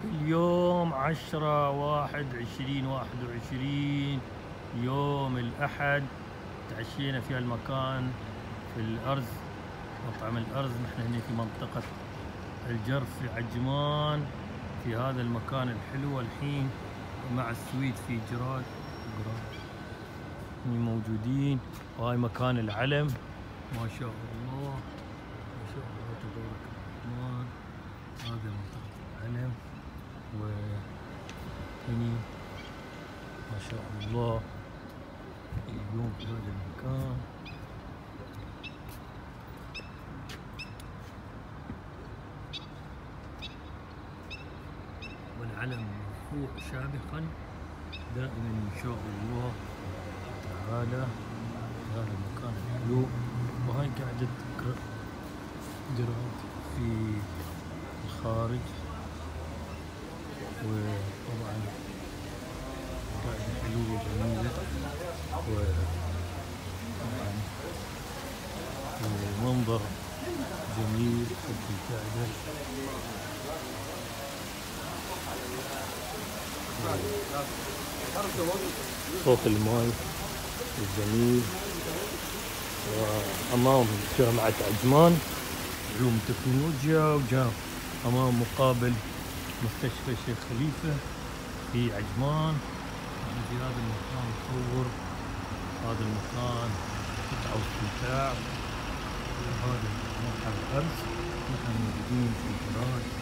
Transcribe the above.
اليوم 10/1/2021 يوم الأحد. تعشينا في هالمكان في الأرز، مطعم الأرز. نحن هنا في منطقة الجرف في عجمان، في هذا المكان الحلو. الحين مع السويد في جراد موجودين. وهاي مكان العلم، ما شاء الله ما شاء الله تبارك الرحمن. هذا منطقة العلم، وهني ما شاء الله اليوم في هذا المكان. والعلم مرفوع شامخا دائما ان شاء الله تعالى. هذا المكان الحلو، وهاي قاعدة جراد في الخارج، وطبعا قاعدة حلوة جميلة، وطبعا منظر جميل في القاعدة. صوت الماء الجميل، وأمام جامعة عجمان علوم التكنولوجيا، وجاء أمام مقابل مستشفى الشيخ خليفة في عجمان. في هذا المكان نصور هذا المكان متعة واستمتاع. وهذا مطعم الأرز، نحن موجودين في جراج